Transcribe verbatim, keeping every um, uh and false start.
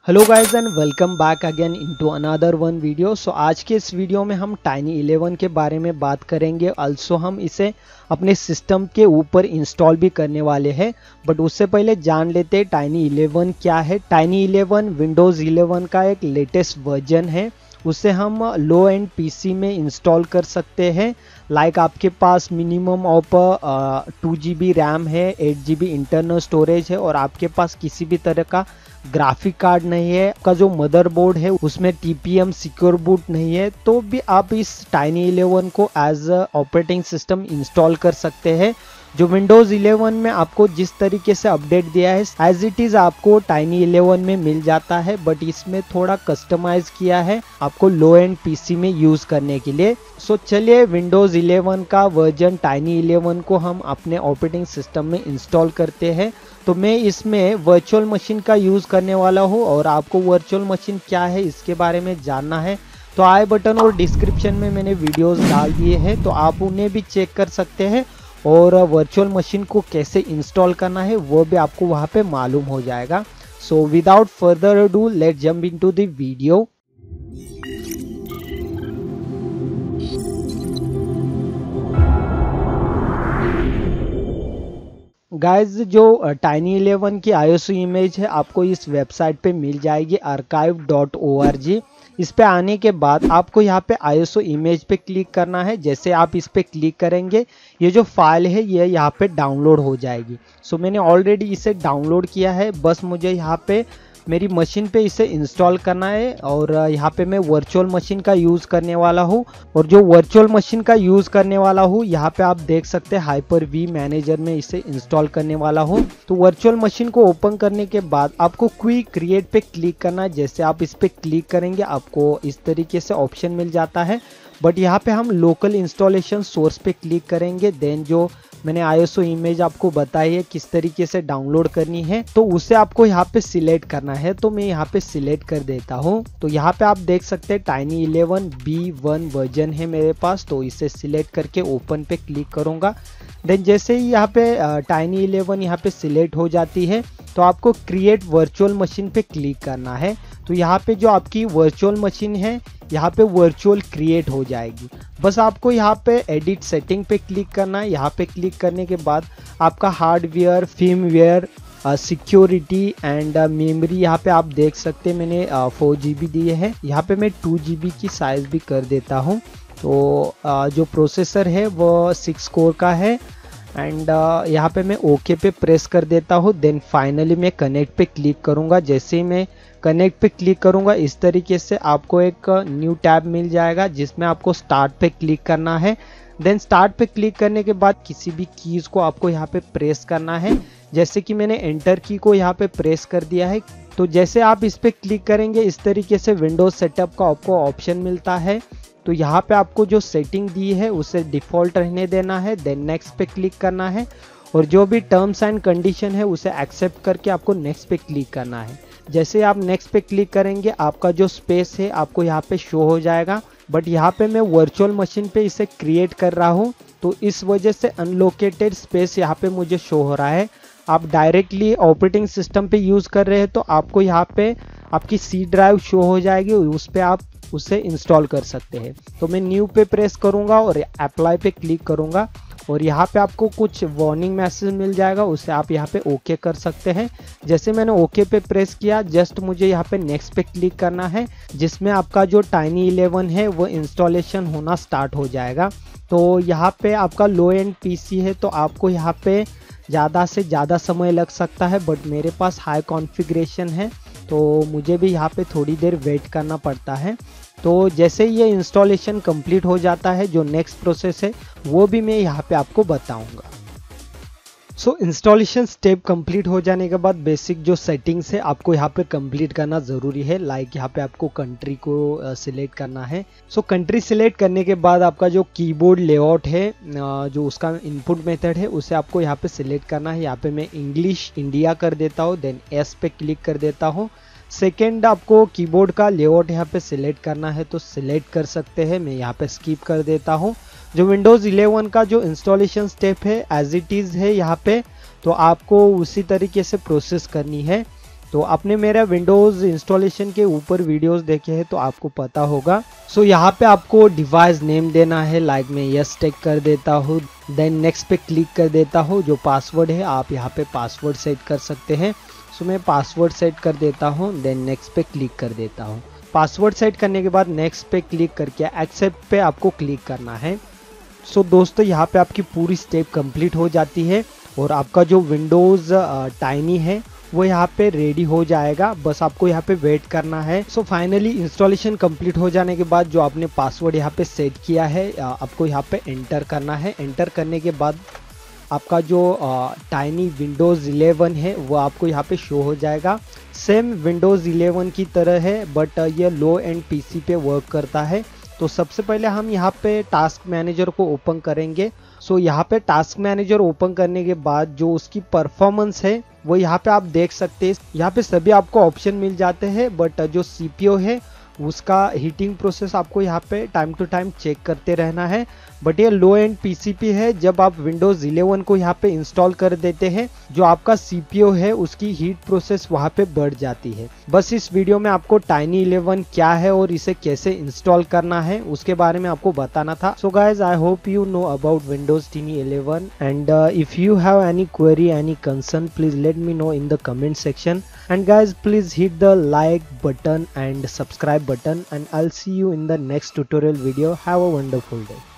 Hello guys and welcome back again into another one video. So आज के इस video में हम टाइनी इलेवन के बारे में बात करेंगे। ऑल्सो हम इसे अपने सिस्टम के ऊपर इंस्टॉल भी करने वाले हैं, बट उससे पहले जान लेते हैं टाइनी इलेवन क्या है। टाइनी इलेवन विंडोज़ इलेवन का एक लेटेस्ट वर्जन है। उसे हम लो एंड पीसी में इंस्टॉल कर सकते हैं। लाइक like आपके पास minimum of two G B RAM है, eight G B internal storage है और आपके पास किसी भी तरह का ग्राफिक कार्ड नहीं है, आपका जो मदरबोर्ड है उसमें T P M secure boot नहीं है, तो भी आप इस टाइनी इलेवन को as a operating system install कर सकते हैं। जो विंडोज़ इलेवन में आपको जिस तरीके से अपडेट दिया है एज इट इज़ आपको टाइनी इलेवन में मिल जाता है, बट इसमें थोड़ा कस्टमाइज किया है आपको लो एंड पीसी में यूज़ करने के लिए। सो चलिए विंडोज़ इलेवन का वर्जन टाइनी इलेवन को हम अपने ऑपरेटिंग सिस्टम में इंस्टॉल करते हैं। तो मैं इसमें वर्चुअल मशीन का यूज़ करने वाला हूँ और आपको वर्चुअल मशीन क्या है इसके बारे में जानना है तो आई बटन और डिस्क्रिप्शन में मैंने वीडियोस डाल दिए हैं, तो आप उन्हें भी चेक कर सकते हैं और वर्चुअल मशीन को कैसे इंस्टॉल करना है वो भी आपको वहाँ पे मालूम हो जाएगा। So without further ado let jump into the video. Guys जो टाइनी इलेवन की आई एस ओ इमेज है आपको इस वेबसाइट पे मिल जाएगी archive dot O R G. इस पे आने के बाद आपको यहाँ पे आई एस ओ इमेज पे क्लिक करना है। जैसे आप इस पे क्लिक करेंगे ये जो फाइल है ये यहाँ पे डाउनलोड हो जाएगी। सो मैंने ऑलरेडी इसे डाउनलोड किया है, बस मुझे यहाँ पे मेरी मशीन पे इसे इंस्टॉल करना है और यहाँ पे मैं वर्चुअल मशीन का यूज़ करने वाला हूँ। और जो वर्चुअल मशीन का यूज़ करने वाला हूँ यहाँ पे आप देख सकते हैं हाइपर वी मैनेजर में इसे इंस्टॉल करने वाला हूँ। तो वर्चुअल मशीन को ओपन करने के बाद आपको क्विक क्रिएट पे क्लिक करना है। जैसे आप इस पे क्लिक करेंगे आपको इस तरीके से ऑप्शन मिल जाता है, बट यहाँ पे हम लोकल इंस्टॉलेशन सोर्स पे क्लिक करेंगे। देन जो मैंने आई एस ओ इमेज आपको बताई है किस तरीके से डाउनलोड करनी है तो उसे आपको यहाँ पे सिलेक्ट करना है, तो मैं यहाँ पे सिलेक्ट कर देता हूँ। तो यहाँ पे आप देख सकते हैं tiny eleven B one version है मेरे पास, तो इसे सिलेक्ट करके ओपन पे क्लिक करूँगा। देन जैसे ही यहाँ पे टाइनी इलेवन यहाँ पे सिलेक्ट हो जाती है तो आपको क्रिएट वर्चुअल मशीन पे क्लिक करना है। तो यहाँ पे जो आपकी वर्चुअल मशीन है यहाँ पे वर्चुअल क्रिएट हो जाएगी। बस आपको यहाँ पे एडिट सेटिंग पे क्लिक करना है। यहाँ पे क्लिक करने के बाद आपका hardware, firmware, security and memory यहाँ पे आप देख सकते हैं मैंने फोर जी बी दिए हैं। यहाँ पे मैं टू जी बी की साइज़ भी कर देता हूँ। तो uh, जो प्रोसेसर है वो सिक्स कोर का है एंड uh, यहाँ पे मैं ओके पे प्रेस कर देता हूँ। देन फाइनली मैं कनेक्ट पे क्लिक करूँगा। जैसे ही मैं कनेक्ट पे क्लिक करूँगा इस तरीके से आपको एक न्यू टैब मिल जाएगा जिसमें आपको स्टार्ट पे क्लिक करना है। देन स्टार्ट पे क्लिक करने के बाद किसी भी कीज़ को आपको यहाँ पे प्रेस करना है। जैसे कि मैंने एंटर की को यहाँ पे प्रेस कर दिया है। तो जैसे आप इस पे क्लिक करेंगे इस तरीके से विंडोज सेटअप का आपको ऑप्शन मिलता है। तो यहाँ पे आपको जो सेटिंग दी है उसे डिफ़ॉल्ट रहने देना है। देन नेक्स्ट पे क्लिक करना है और जो भी टर्म्स एंड कंडीशन है उसे एक्सेप्ट करके आपको नेक्स्ट पे क्लिक करना है। जैसे आप नेक्स्ट पे क्लिक करेंगे आपका जो स्पेस है आपको यहाँ पे शो हो जाएगा, बट यहाँ पे मैं वर्चुअल मशीन पे इसे क्रिएट कर रहा हूँ तो इस वजह से अनलोकेटेड स्पेस यहाँ पे मुझे शो हो रहा है। आप डायरेक्टली ऑपरेटिंग सिस्टम पे यूज़ कर रहे हैं तो आपको यहाँ पे आपकी सी ड्राइव शो हो जाएगी, उस पर आप उसे इंस्टॉल कर सकते हैं। तो मैं न्यू पे प्रेस करूँगा और अप्लाई पे क्लिक करूँगा और यहाँ पे आपको कुछ वार्निंग मैसेज मिल जाएगा, उसे आप यहाँ पे ओके कर सकते हैं। जैसे मैंने ओके पे प्रेस किया जस्ट मुझे यहाँ पे नेक्स्ट पे क्लिक करना है जिसमें आपका जो टाइनी इलेवन है वो इंस्टॉलेशन होना स्टार्ट हो जाएगा। तो यहाँ पे आपका लो एंड पीसी है तो आपको यहाँ पे ज़्यादा से ज़्यादा समय लग सकता है, बट मेरे पास हाई कॉन्फ़िगरेशन है तो मुझे भी यहाँ पे थोड़ी देर वेट करना पड़ता है। तो जैसे ये इंस्टॉलेशन कंप्लीट हो जाता है जो नेक्स्ट प्रोसेस है वो भी मैं यहाँ पे आपको बताऊंगा। सो इंस्टॉलेशन स्टेप कंप्लीट हो जाने के बाद बेसिक जो सेटिंग्स है आपको यहाँ पे कंप्लीट करना ज़रूरी है। लाइक यहाँ पे आपको कंट्री को सिलेक्ट करना है। सो कंट्री सिलेक्ट करने के बाद आपका जो कीबोर्ड लेआउट है जो उसका इनपुट मेथड है उसे आपको यहाँ पे सिलेक्ट करना है। यहाँ पे मैं इंग्लिश इंडिया कर देता हूँ, देन एस पे क्लिक कर देता हूँ। सेकेंड आपको कीबोर्ड का लेआउट यहाँ पे सिलेक्ट करना है तो सिलेक्ट कर सकते हैं, मैं यहाँ पे स्किप कर देता हूँ। जो विंडोज़ इलेवन का जो इंस्टॉलेशन स्टेप है एज इट इज़ है यहाँ पे, तो आपको उसी तरीके से प्रोसेस करनी है। तो आपने मेरा विंडोज़ इंस्टॉलेशन के ऊपर वीडियोस देखे हैं तो आपको पता होगा। सो so, यहाँ पे आपको डिवाइस नेम देना है, लाइक मैं यस टेक कर देता हूँ, देन नेक्स्ट पे क्लिक कर देता हूँ। जो पासवर्ड है आप यहाँ पे पासवर्ड सेट कर सकते हैं। सो so, मैं पासवर्ड सेट कर देता हूँ, देन नेक्स्ट पे क्लिक कर देता हूँ। पासवर्ड सेट करने के बाद नेक्स्ट पे क्लिक करके एक्सेप्ट पे आपको क्लिक करना है। सो so, दोस्तों यहाँ पे आपकी पूरी स्टेप कंप्लीट हो जाती है और आपका जो विंडोज़ टाइनी है वो यहाँ पे रेडी हो जाएगा। बस आपको यहाँ पे वेट करना है। सो फाइनली इंस्टॉलेशन कंप्लीट हो जाने के बाद जो आपने पासवर्ड यहाँ पे सेट किया है आपको यहाँ पे एंटर करना है। एंटर करने के बाद आपका जो टाइनी विंडोज़ इलेवन है वो आपको यहाँ पे शो हो जाएगा। सेम विंडोज़ इलेवन की तरह है बट ये लो एंड पीसी पे वर्क करता है। तो सबसे पहले हम यहाँ पे टास्क मैनेजर को ओपन करेंगे। सो यहाँ पे टास्क मैनेजर ओपन करने के बाद जो उसकी परफॉर्मेंस है वो यहाँ पे आप देख सकते हैं। यहाँ पे सभी आपको ऑप्शन मिल जाते हैं बट जो सीपीयू है उसका हीटिंग प्रोसेस आपको यहाँ पे टाइम टू टाइम चेक करते रहना है। बट ये लो एंड पीसीपी है। जब आप विंडोज़ इलेवन को यहाँ पे इंस्टॉल कर देते हैं जो आपका सीपीयू है उसकी हीट प्रोसेस वहाँ पे बढ़ जाती है। बस इस वीडियो में आपको टाइनी इलेवन क्या है और इसे कैसे इंस्टॉल करना है उसके बारे में आपको बताना था। So guys I hope you know about Windows tiny eleven and if you have any query any concern please let me know in the comment section, and guys please hit the like button and subscribe button, and I'll see you in the next tutorial video. Have a wonderful day.